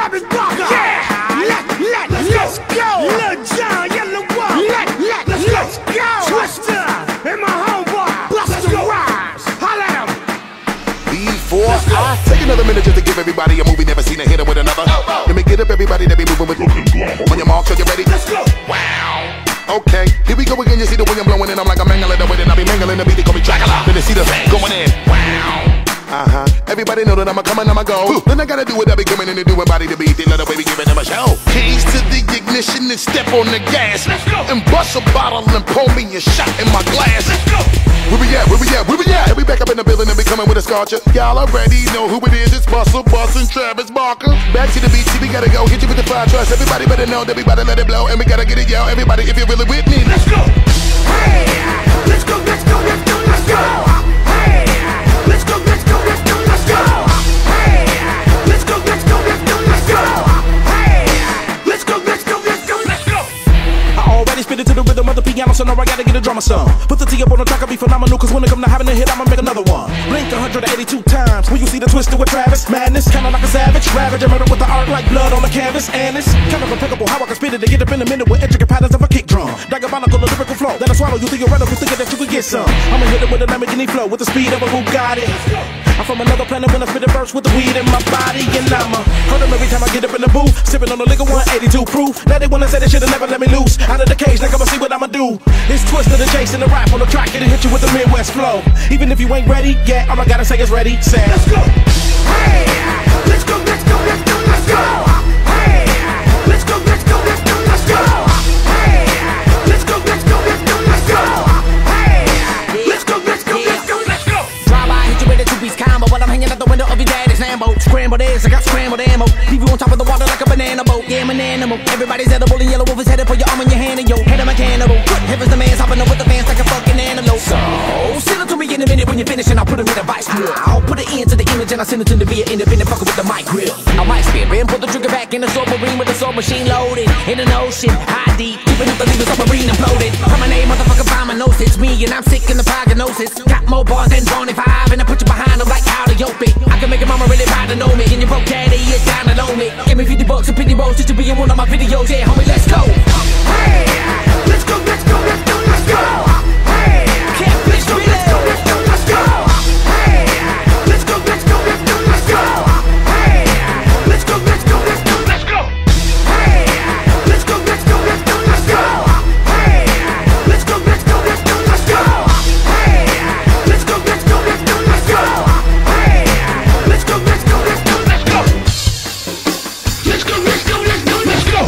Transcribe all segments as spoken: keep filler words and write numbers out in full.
Travis Barker. Yeah, let, let, let's go. Lil Jon, Yellow Wolf. Let, let, let's, let's go. Twister and my homeboy, Busta Rhymes. Holla at him. Before I take another minute just to give everybody a movie never seen a hit with another. Let me get up everybody that be moving with. On your mark, so you ready? Let's go. Wow. Okay, here we go again. You see the wind blowing in. I'm like I'm mangling the wind and I be mangling the beat. They call me Dracula. Then they see the going in. Wow. Uh-huh. Everybody know that I'ma come and I'ma go. Then I gotta do what I be coming in and doing body to beat. They let the baby giving them a show. Keys to the ignition and step on the gas. Let's go. And bust a bottle and pour me a shot in my glass. Let's go. Where we at? Where we at? Where we at? And we back up in the building and be coming with a sculpture. Y'all already know who it is. It's Busta Bus and Travis Barker. Back to the beat, see we gotta go. Hit you with the fire trust. Everybody better know that we about to let it blow. And we gotta get it, yo. Everybody, if you're really with me, let's go. Hey, let's go, let's go, let's go, let's go. Hey, let's go, let's go, let's go, let's go. Hey, let's go, let's go, let's go, let's go. Hey, let's go, let's go, let's go, let's go. I already spit it to the rhythm of the piano, so now I gotta get a drummer some. Put the T up on the track, I'll be phenomenal, cause when it come to having a hit, I'ma make another one. Blink one hundred eighty-two times, when you see the twister with Travis. Madness, kinda like a savage, ravage, and murder with the art like blood on the canvas. And it's kind of impeccable how I can spit it to get up in a minute with intricate patterns of a kick drum. Diabolical, lyrical flow, that I swallow, you theoretical, thinking that you could get some. I'ma hit it with a Lamborghini flow, with the speed of a Bugatti. I'm from another planet when I spit a verse with the weed in my body. And I'ma hurt them every time I get up in the booth, sipping on the liquor one eighty-two proof. Now they wanna say they should've never let me loose out of the cage, like I'ma see what I'ma do. It's Twister the chase and the rap on the track, it'll hit you with the Midwest flow. Even if you ain't ready, yeah, all I gotta say is ready, say let's go. Hey, let's go, let's go, let's go, let's go. Hey, let's go, let's go, let's go, let's go. Hey, let's go, let's go, let's go, let's go. Hey, let's go, let's go, let's go, let's go. Drive by, hit you with a two-piece combo, while I'm hanging out the window of your daddy's Lambo. Scrambled eggs, I got scrambled ammo. Leave you on top of the water like a banana boat. Yeah, I'm an animal. Everybody's edible and Yellow Wolf is headed for your arm in your hand and your head. I'm a cannibal. Good heavens, the man's hopping up with the fans like a fucking antelope. So, send it to me in a minute when you're finished and I'll put it in a vice grill. I'll put it into the image and I'll send it to the via independent fucker with the mic grill. I might spit and pull the trigger back in the submarine with the soul machine loaded. In an ocean, high deep, keeping up the legal submarine imploded. From my name, motherfucker, find my nose. It's me and I'm sick in the prognosis. Got more bars than twenty-five and I put you behind them like how to yoke it. I can make your mama really proud to know me. And your broke daddy is down to know me. Give me fifty bucks and pity rolls just to be in one of my videos. Yeah, homie, let's go. Hey, let's go, let's go, let's go, let's go. Hey, let's go, let's go, let's go, let's go. Hey, let's go, let's go, let's go, let's go. Hey, let's go, let's go, let's go, let's go. Hey, let's go, let's go, let's go, let's go. Hey, let's go, let's go, let's go, let's go. Hey, let's go, let's go, let's go, let's go. Hey, let's go, let's go, let's go, let's go. Let's go, let's go, let's go, let's go.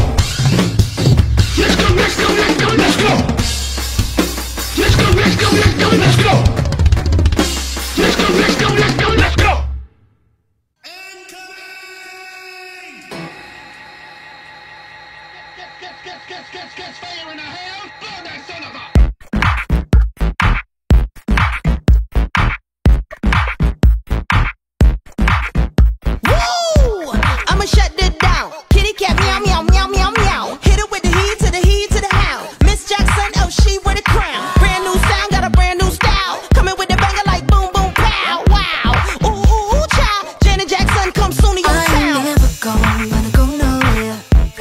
Let's go, let's go, let's go, let's go. Let's go, let's go, let's go, let's go. Let's go, let's go, let's go, let's go. Get, get, get, get, get, get fire in the house. Blow that son of a. Woo! I'ma shut it down. Kitty cat meow meow meow meow meow. Hit it with the heat to the heat to the hound. Miss Jackson, oh she with a crown. Brand new sound, got a brand new style. Coming with the banger like boom boom pow. Wow. Ooh ooh ooh child. Janet Jackson come soon to your I town. ain't never gonna go nowhere.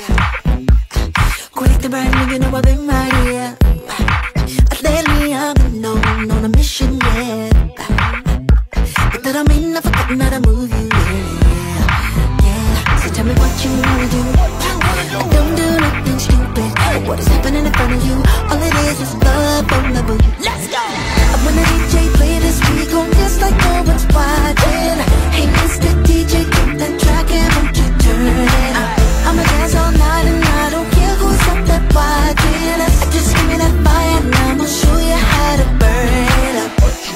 Quick to burn, you know I've been right here. Lately I've been on, on a mission, yeah. But that don't mean I forgot how to move you, yeah. Yeah, so tell me what you wanna do. Don't do nothing stupid. What is happening in front of you? All it is is love on the boot. Let's go. When the D J play this streak on just like no one's watching. Hey Mister D J, get that track and won't you turn it up. I'ma dance all night and I don't care who's up there watching us. Just give me that fire and I'ma show you how to burn it up.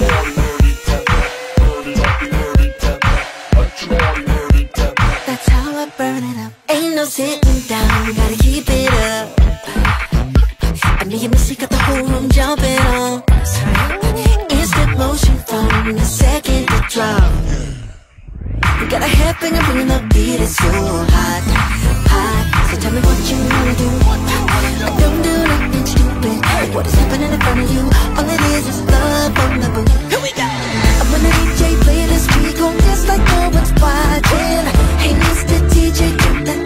That's how I burn it up. Ain't no sitting down, gotta keep it up. I need music, got the whole room jumping on. Instant motion from the second to drop. We got a headbanger bringing the beat, it's so hot, hot. So tell me what you wanna do. Don't do nothing stupid. What is happening in front of you? All it is is love on the boot. Here we go. When the D J play this, we gon' dance like no one's watching. Hey Mister D J, get that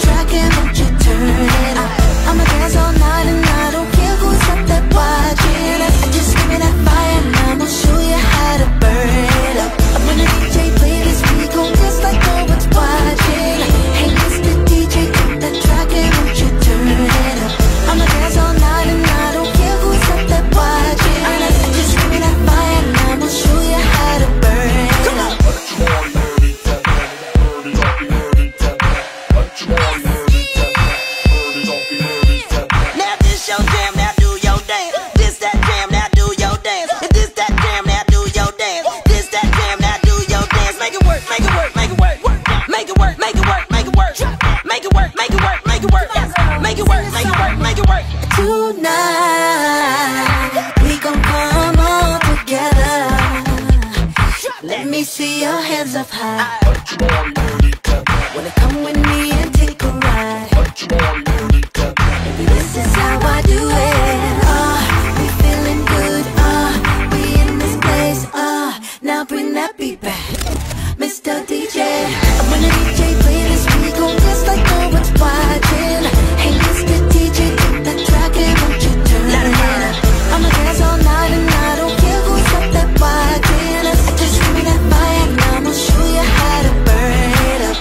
love high. Wanna come with me and take a ride? Baby, this is how I do it. Ah, we feeling good. Ah, we in this place. Ah, now bring that beat back, Mister D J. When the D J play this, we gon' dance like no one's watching. Hey, Mister D J, take that track and won't you turn it up? I'ma dance all night and I don't care who's up there watching us. Just give me that fire and I'ma show you how to burn it up.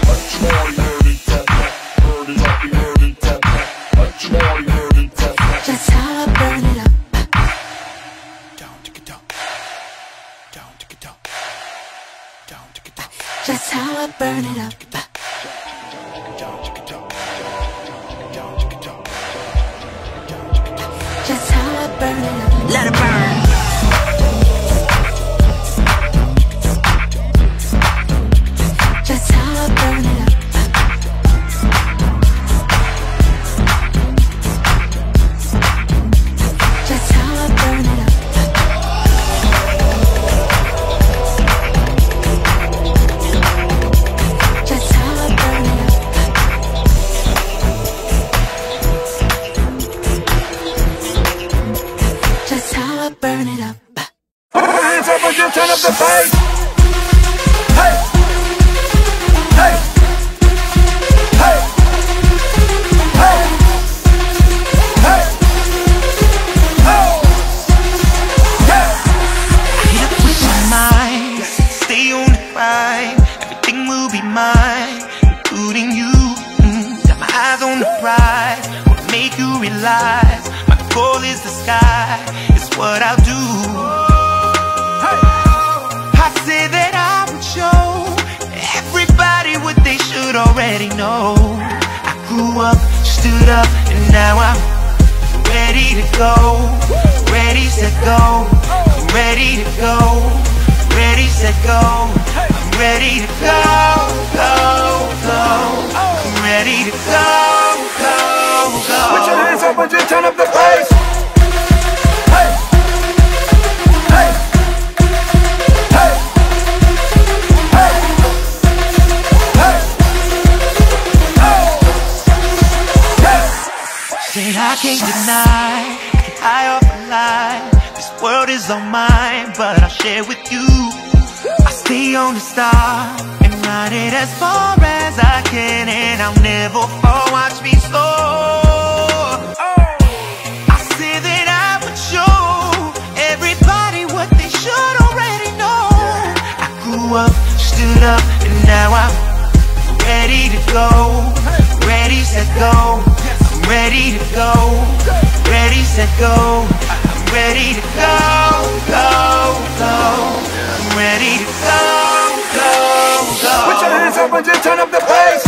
That's how I burn it up. That's how I burn it up. That's how I burn it up. Let it burn. That's how I burn it up. That's how I burn it up. That's how I burn it up. That's how I burn it up. Hands up when you turn up the bass. Hey, hey, hey, hey, hey, oh, yeah. Get up with my mind, stay on the grind. Everything will be mine, including you. Mm, got my eyes on the prize, will make you realize my goal is the sky. It's what I'll do. I say that I would show everybody what they should already know. I grew up, stood up, and now I'm ready to go. Ready, set, go. I'm ready to go. Ready, set, go. I'm ready to go, go, go. I'm ready to go, go, go. Put your hands up when you turn up the bass. Hey, hey, hey, hey, hey, oh, yeah. Say I can't deny, high off the line. This world is all mine, but I'll share with you. I stay on the star and ride it as far as I can, and I'll never fall. Watch me soar. I say that I would show everybody what they should already know. I grew up, stood up, and now I'm ready to go. Ready, set, go. I'm ready to go. Ready, set, go. I'm ready to go, go, go. I'm ready to go, go, go. Put your hands up when you turn up the bass.